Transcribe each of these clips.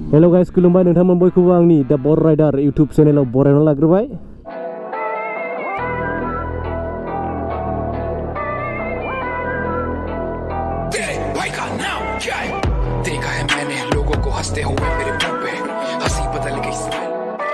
Hello guys खुलुमबाय नोंथांमोन बयखौबो आंनि दा बर राइडार यूट्यूब चेनेलाव बरायना लाग्रोबाय। देखा है मैंने लोगों को हंसते हुए मेरे मुंह पे हंसी बदल गई स्टाइल।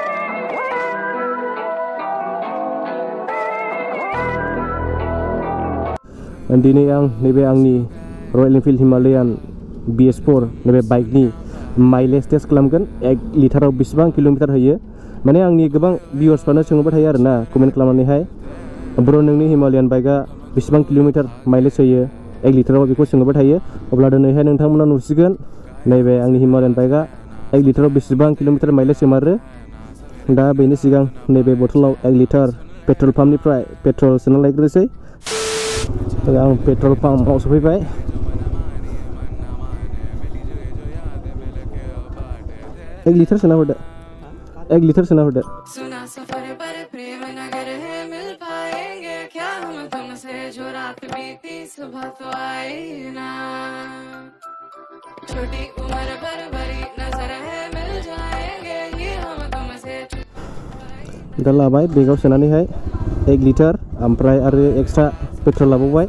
दिनै आं नैबे आंनि रयेल एनफिल्ड हिमालयान BS4 नैबे बाइकनि माइलेज टेस्ट खालामगोन। 1 लिटाराव बेसेबां किल'मिटार होयो माने आंनि गोबां भिउअर्सफ्रानो सोंबाय थायो आरोना कमेन्ट खालामनानैहाय ब्र नोंनि हिमालयान बाइकआ बेसेबां किल'मिटार माइलेज होयो 1 लिटाराव बेखौ सोंबाय थायो। अब्ला दिनैहाय नोंथांमोना नुसिगोन नैबे आंनि हिमालयान बाइकआ 1 लिटाराव बेसेबां किल'मिटार माइलेज होमारो। दा बेनि सिगां नैबे बथलाव 1 लिटार पेट्रल पाम्पनिफ्राय पेट्रल सोना लायग्रोनोसै। आं पेट्रल पाम्पआव सफैबाय। एक लिटर सोना हरदो। 1 लिटर सोना हरदो। सुना सफर पर प्रेम नगर है मिल पाएंगे क्या हम तुमसे जो रात बीती सुबह तो आई ना छोटी उम्र पर बड़ी नजर है मिल जाएंगे ये हम तुमसे दा लाबाय बेगाव सोनानैहाय 1 लिटार ओमफ्राय आरो एक्सट्रा पेट्रल लाबावबाय।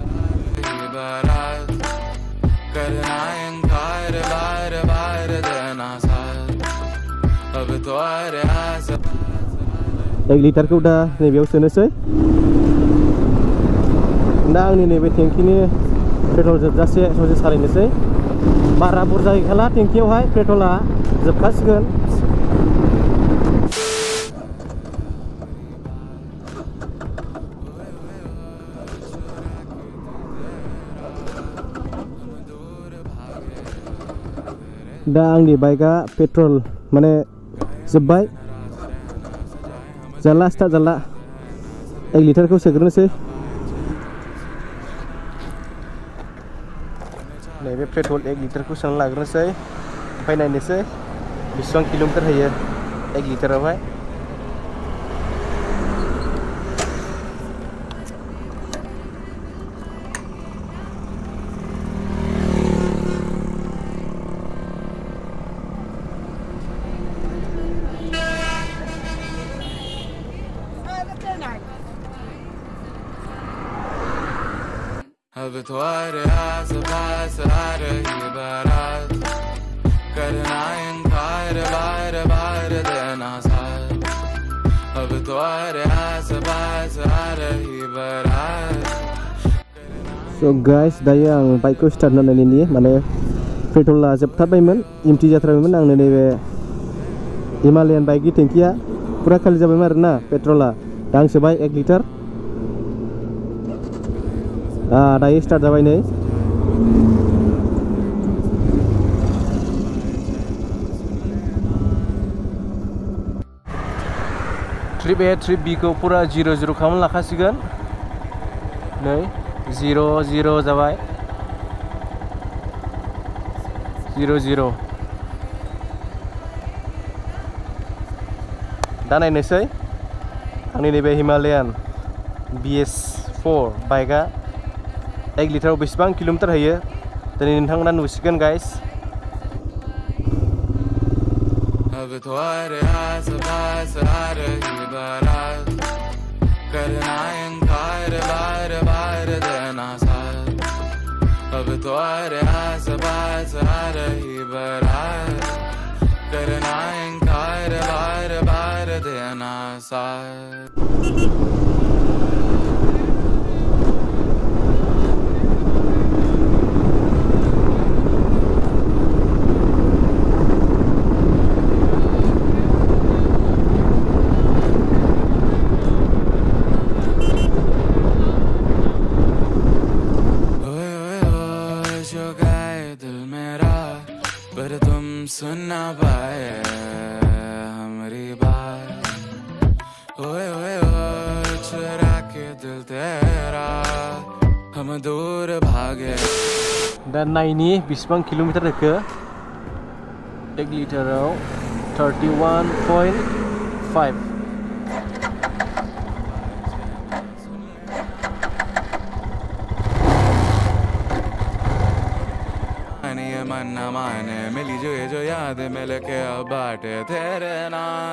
एक लिटारखौ दा नैबेयाव सोनोसै। दा आंनि नैबे टेंकिनि पेट्रल जोबजासे ससे सालायनोसै। बारा बुरजा गैखाला टेंकियावहाय पेट्रला जोबखासिगोन। दा आंनि बाइकआ पेट्रल माने जोब्बाय जाला स्टार्ट जाला। 1 लिटारखौ सोग्रोनोसै। नैबे पेट्रल 1 लिटारखौ सोना लाग्रोनोसै ओमफ्राय नायनोसै बेसेबां किल'मिटार होयो 1 लिटारावहाय। अब तो आस पास आ रही बारात करना इनकार बार बार देना साथ। अब तो आस पास आ रही बारात। So guys दायो आं बाइकखौ स्टार्ट होनायनि माने पेट्रला जोबथारबायमोन एमटि जाथारबायमोन। आंनो नैबे हिमालयान बाइकनि टेंकिया पुरा खालि जाबायमोन आरोना पेट्रला। दा आं सोबाय 1 लिटार। दायो स्टार्ट जाबाय नै। ट्रिप A ट्रिप B खौ पुरा 0-0 खालामना लाखासिगोन। नै 0-0 जाबाय 0-0। दा नायनोसै आंनि नैबे हिमालयान BS4 बाइकआ 1 लिटाराव बेसेबां किल'मिटार होयो दिनै नोंथांमोना नुसिगोन गाइस। अब तो आस पास आ रही बारात करना इनकार बार बार देना साथ। अब तो आस पास आ रही बारात करना इनकार बार बार देना साथ। सुन ना पाए हमारी बात ओए ओए ओए चुरा के दिल तेरा हम दूर भागे। दा नायनि बेसेबां किल'मिटार होखो 1 लिटाराव 31.5। मन न माने मिली जो ये जो याद मिल के अब बाटे तेरे नाम